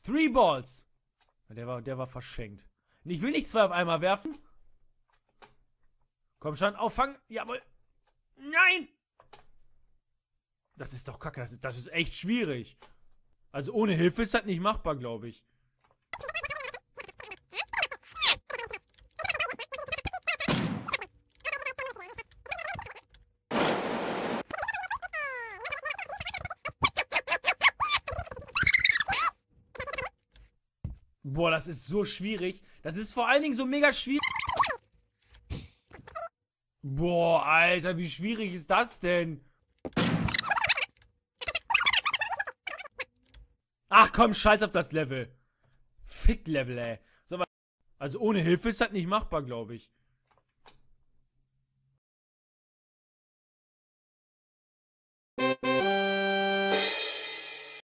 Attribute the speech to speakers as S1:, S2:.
S1: Three Balls. Der war verschenkt. Ich will nicht 2 auf einmal werfen. Komm schon, auffangen. Jawohl. Nein! Das ist doch kacke. Das ist echt schwierig. Also ohne Hilfe ist das nicht machbar, glaube ich. Boah, das ist so schwierig. Das ist vor allen Dingen so mega schwierig. Boah, Alter, wie schwierig ist das denn? Ach komm, scheiß auf das Level. Fick Level, ey. So, also ohne Hilfe ist das nicht machbar, glaube ich.